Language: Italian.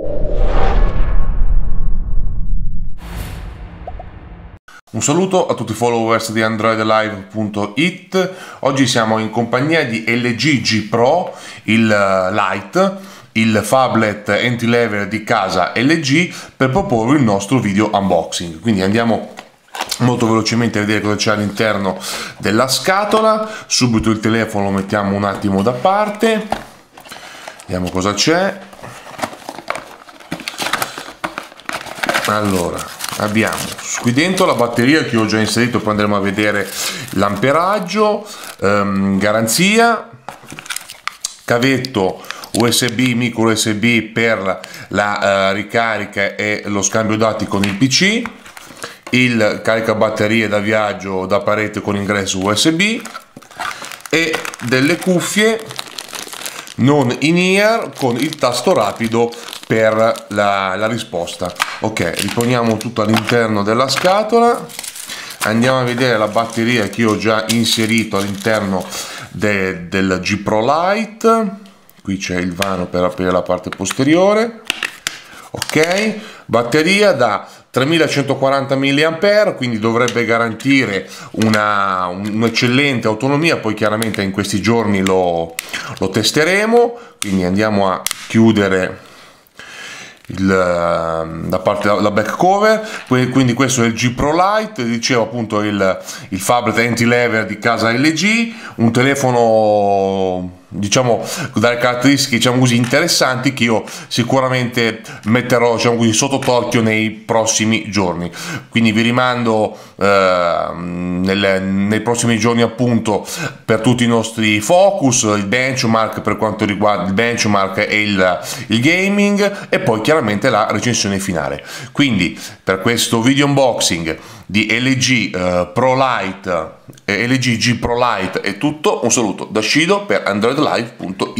Un saluto a tutti i followers di AndroidLive.it. Oggi siamo in compagnia di LG G Pro, il Lite, il phablet entry level di casa LG, per proporvi il nostro video unboxing. Quindi andiamo molto velocemente a vedere cosa c'è all'interno della scatola. Subito il telefono lo mettiamo un attimo da parte, vediamo cosa c'è. Allora, abbiamo qui dentro la batteria che ho già inserito, poi andremo a vedere l'amperaggio, garanzia, cavetto USB, micro USB per la ricarica e lo scambio dati con il PC, il caricabatterie da viaggio da parete con ingresso USB e delle cuffie non in ear con il tasto rapido per la risposta. Ok, riponiamo tutto all'interno della scatola, andiamo a vedere la batteria che io ho già inserito all'interno del G Pro Lite. Qui c'è il vano per aprire la parte posteriore. Ok, batteria da 3140 mAh, quindi dovrebbe garantire un'eccellente autonomia. Poi chiaramente in questi giorni lo testeremo. Quindi andiamo a chiudere la back cover. Quindi questo è il G Pro Lite, dicevo appunto il phablet entry level di casa LG, un telefono diciamo dalle caratteristiche diciamo così interessanti che io sicuramente metterò diciamo così sotto torchio nei prossimi giorni. Quindi vi rimando nei prossimi giorni appunto per tutti i nostri focus, il benchmark per quanto riguarda il benchmark e il gaming, e poi chiaramente la recensione finale. Quindi per questo video unboxing di LG Pro Lite LG G Pro Lite è tutto. Un saluto da Shido per AndroidLive.it.